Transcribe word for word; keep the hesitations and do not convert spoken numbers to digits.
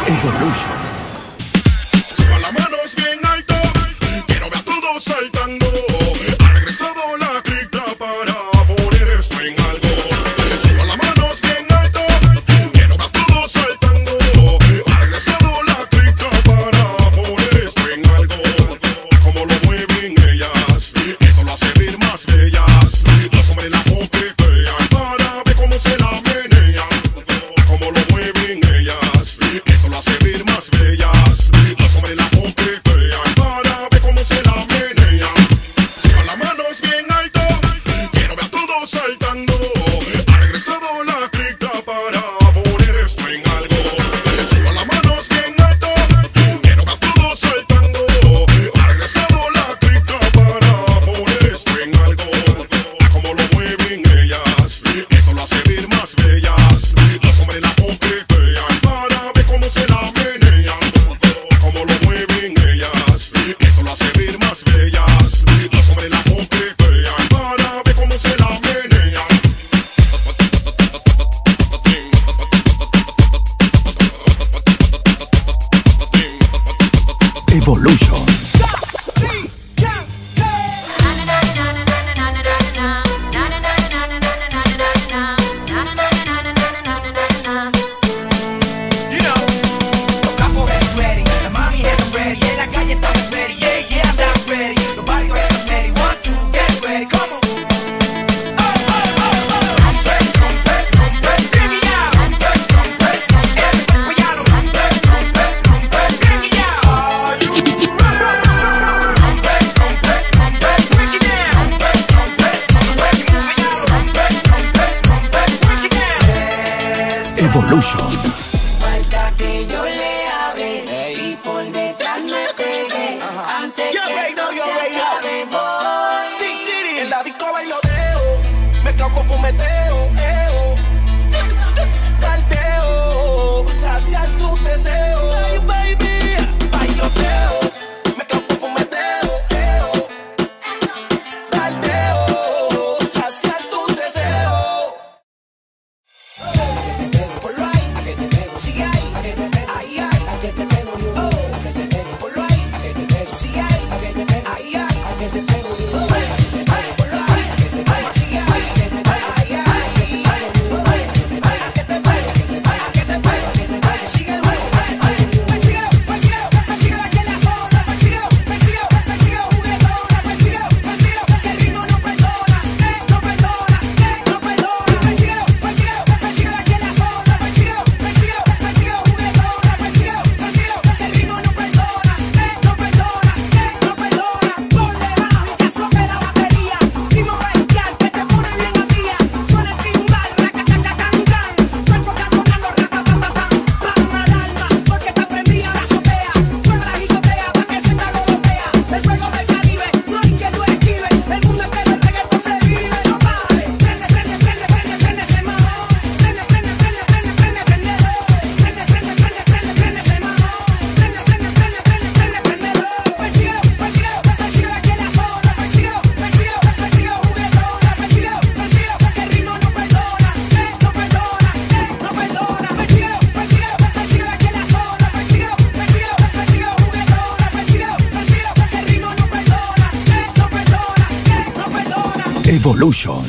Evolution. Suban las manos bien alto, quiero ver a todos saltando. Ha regresado la cripta para poner esto en algo. Suban las manos bien alto, quiero ver a todos saltando. Ha regresado la cripta para poner esto en algo. Como lo mueven ellas, eso lo hace ver más bellas. Los hombres la coquetean para ver cómo se la menean. Como lo mueven ellas, eso lo hace ver más bellas. Los hombres la coquetean para ver cómo se la menean. Suban las manos bien alto, quiero ver a todos saltando. Ha regresado la cripta para poner esto en algo. Suban las manos bien alto, quiero ver a todos saltando. Ha regresado la cripta para poner esto en algo. Como lo mueven ellas, eso lo hace ver más bellas. Los hombres la coquetean para ver cómo se la menean. Como lo mueven ellas, eso lo hace ver más bellas. Los hombres la coquetean para ver cómo se la menean. Evolution. Evolution. Falta que yo le hable y por detrás me pegue. Antes que no se acabe, voy. Sin Tiri, en la disco bailoteo, mezclado con fumeteo, eo. Carteo, saciar tus deseos. Ay, baby, bailoteo, mezclado con fumeteo, eo. Carteo, saciar tus deseos. Ponlo ahí, a que te pego, sigue ahí, a que te pego, ahí, ahí, a que te pego yo, a que te pego, ponlo ahí, a que te pego, sigue ahí, a que te pego, ahí, ahí, a que te pego yo, ponlo ahí, a que te pego, sigue ahí, a que te pego, ahí, ahí, a que te pego yo, a que te pego, a que te pego, a que te pego, a que te pego, sigue el juego, persigue, persigue, persigue aquí en la zona, persigue, persigue, persigue juguetona, persigue, persigue, que el ritmo no perdona, eh, no perdona, eh, no perdona, persigue, persigue, persigue aquí en la zona, persigue, persigue, persigue juguetona, persigue, persigue, que el ritmo no perdona, eh, no perdona, eh, no perdona, ponle bajo que soque la batería, ritmo bestial que te pone bien a día, suena el timbal, racatacacancan, cuerpo camonando, ratatatatán, plasma el alma, porque está prendida la azotea, suena la jicotea pa' que se te agolotea, el fuego del Caribe, no hay quien lo esquive, el mundo entero el reggaetón se vive, no pare, prende, prende, prende, prende, prende ese mamón, prende, prende, prende, prende, prende, prende, prende, prende, prende, prende, prende ese mamón, prende, prende, prende, prende, prende, prende, persigue, persigue, persigue aquí en la zona, persigue, persigue, persigue juguetona, persigue, persigue, que el ritmo no perdona, eh, no perdona, eh, no perdona, persigue, persigue, persigue aquí en la zona, persigue, persigue, persigue juguetona, persigue, persigue, que el ritmo no perdona, eh, no perdona, eh, no perdona. Evolution.